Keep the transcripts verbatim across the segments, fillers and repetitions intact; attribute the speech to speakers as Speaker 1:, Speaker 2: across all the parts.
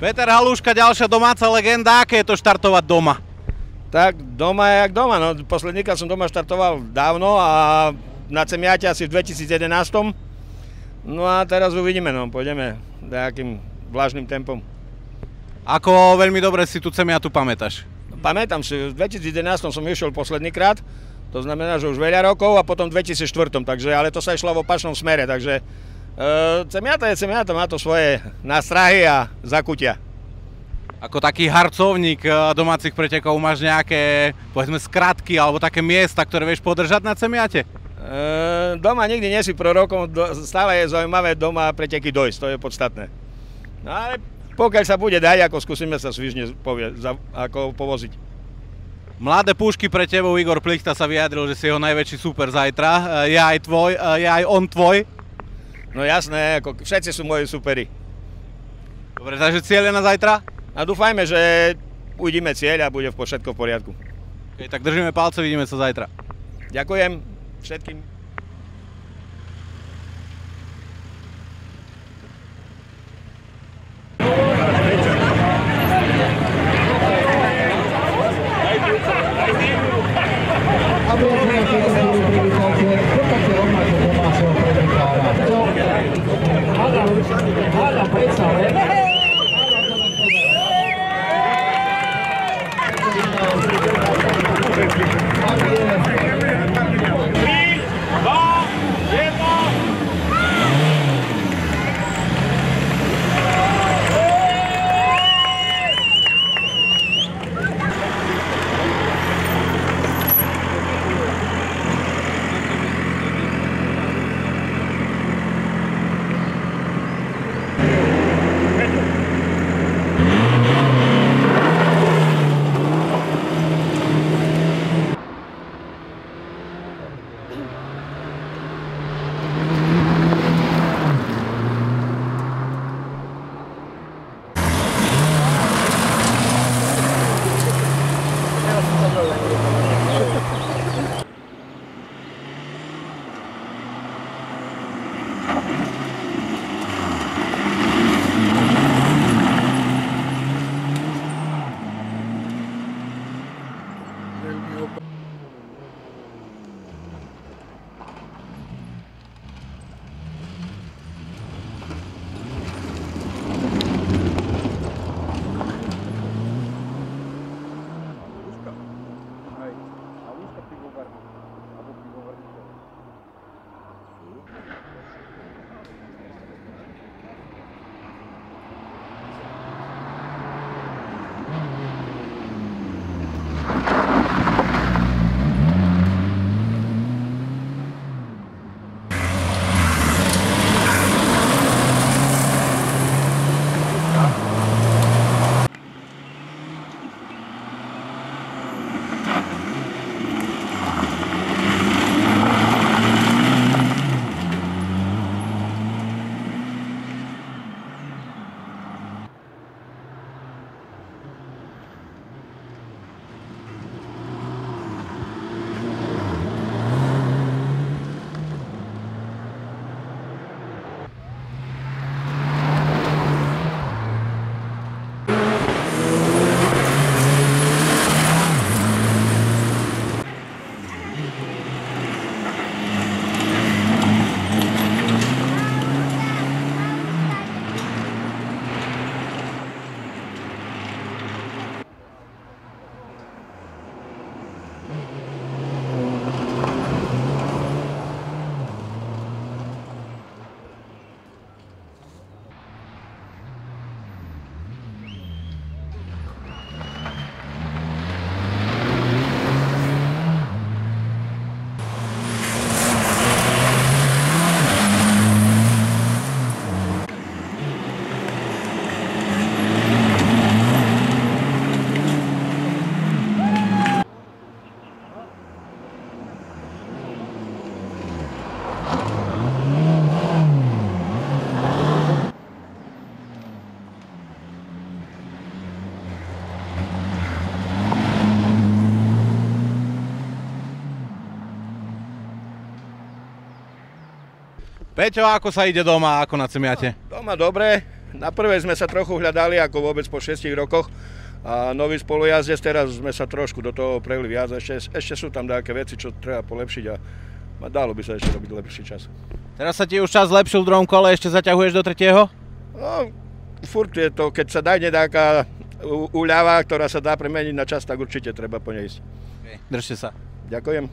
Speaker 1: Peter Halúška, ďalšia domáca legenda. Aké je to štartovať doma?
Speaker 2: Tak doma je jak doma. No. Poslednýkrát som doma štartoval dávno a na Cemiate asi v dvetisíc jedenásť. No a teraz uvidíme, no. Pôjdeme nejakým vlažným tempom.
Speaker 1: Ako veľmi dobre si tu Cemiatu pamätáš?
Speaker 2: Pamätám si, v dvetisíc jedenásť som išiel poslednýkrát. To znamená, že už veľa rokov a potom v dvetisíc štyri, takže, ale to sa išlo v opačnom smere, takže e, Cemiata je Cemiata, má to svoje nástrahy a zakutia.
Speaker 1: Ako taký harcovník domácich pretekov máš nejaké, povedzme, skratky alebo také miesta, ktoré vieš podržať na Cemiate?
Speaker 2: E, doma nikdy nie si prorokom, do, stále je zaujímavé doma preteky dojsť, to je podstatné. No ale pokiaľ sa bude dať, ako skúsime sa svižne povie, za, ako povoziť.
Speaker 1: Mladé púšky pre tebou, Igor Plichta sa vyjadril, že si jeho najväčší super zajtra. Je aj tvoj, je aj on tvoj?
Speaker 2: No jasné, ako všetci sú moji superi.
Speaker 1: Dobre, takže cieľ je na zajtra?
Speaker 2: A dúfajme, že uvidíme cieľ a bude všetko v poriadku.
Speaker 1: Okay, tak držíme palce, vidíme sa zajtra.
Speaker 2: Ďakujem všetkým.
Speaker 1: Peťo, ako sa ide doma, ako na Cemiate?
Speaker 2: Doma dobre, Na prvej sme sa trochu hľadali, ako vôbec po šiestich rokoch. A nový spolujazdec, teraz sme sa trošku do toho preli viac. Ešte, ešte sú tam nejaké veci, čo treba polepšiť a dalo by sa ešte robiť lepší čas.
Speaker 1: Teraz sa ti už čas zlepšil v druhom kole, ešte zaťahuješ do tretieho?
Speaker 2: No, furt je to, keď sa dá nejaká úľava, ktorá sa dá premeniť na čas, tak určite treba po nej ísť.
Speaker 1: Okay. Držte sa.
Speaker 2: Ďakujem.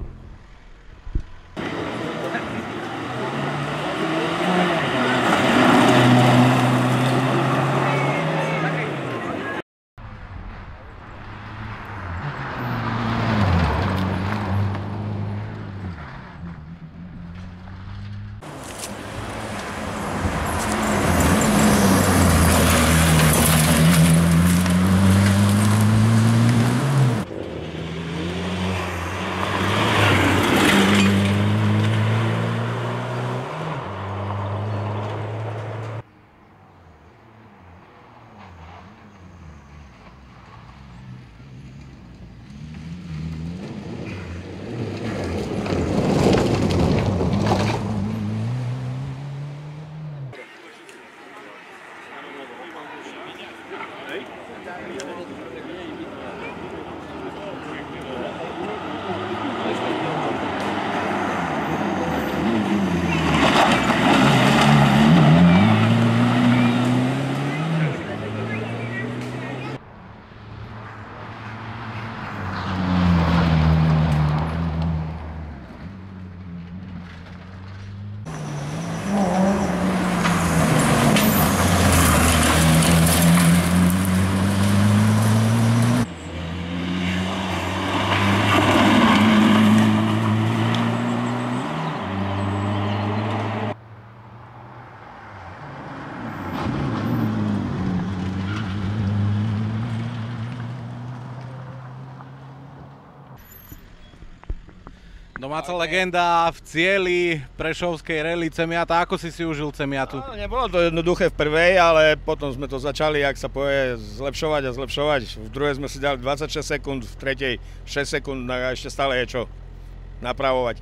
Speaker 1: Domáca legenda v cieli prešovskej rally Cemiata. Ako si si užil Cemiatu?
Speaker 2: No, nebolo to jednoduché v prvej, ale potom sme to začali, jak sa povie, zlepšovať a zlepšovať. V druhej sme si dali dvadsaťšesť sekúnd, v tretej šesť sekúnd a ešte stále je čo napravovať.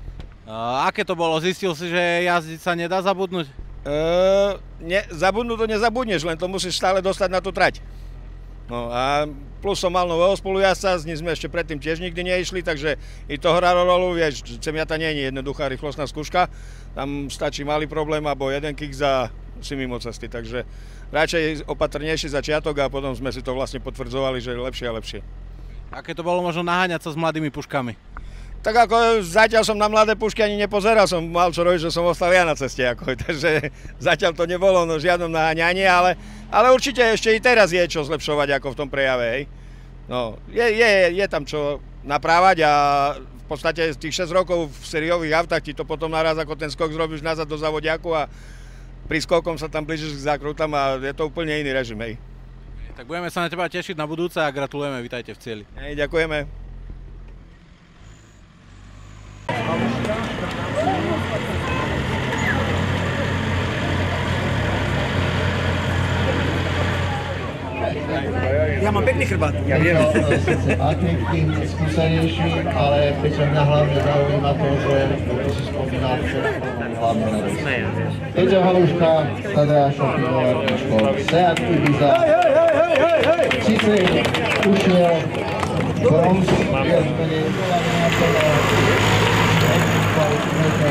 Speaker 1: A aké to bolo? Zistil si, že jazdiť sa nedá zabudnúť?
Speaker 2: Uh, ne, zabudnúť to nezabudneš, len to musíš stále dostať na tú trať. No a plus som mal nového spolujazdca, s ním sme ešte predtým tiež nikdy neišli, takže i to hralo rolu, vieš, Cemiata nie je jednoduchá rýchlostná skúška, tam stačí malý problém, alebo jeden kick za si mimo cesty, takže radšej opatrnejší začiatok a potom sme si to vlastne potvrdzovali, že lepšie a lepšie.
Speaker 1: Aké to bolo možno naháňať sa s mladými puškami?
Speaker 2: Tak ako zatiaľ som na mladé pušky ani nepozeral, som mal čo robiť, že som ostal ja na ceste, ako, takže zatiaľ to nebolo no žiadnom naháňaní, ale, ale určite ešte i teraz je čo zlepšovať ako v tom prejave, hej. No, je, je, je tam čo naprávať a v podstate z tých šesť rokov v sériových autách ti to potom naraz ako ten skok zrobíš nazad do závodiaku a pri skokom sa tam blížiš k zákrutám a je to úplne iný režim, hej.
Speaker 1: Tak budeme sa na teba tešiť na budúce a gratulujeme, vítajte v cieli.
Speaker 2: Hej, ďakujeme.
Speaker 3: Ja mám pekný chrbát.
Speaker 4: Ja viem, sice Patrik tým skúsenejší, ale pričom mňa hlavne zaujíma to, že to si spomínal, že hlavne na vec. Peťo Haluška, Tadeášov Pivovarničko, Seat Ibiza. Sice ušiel bronz, viac menej bola nejakého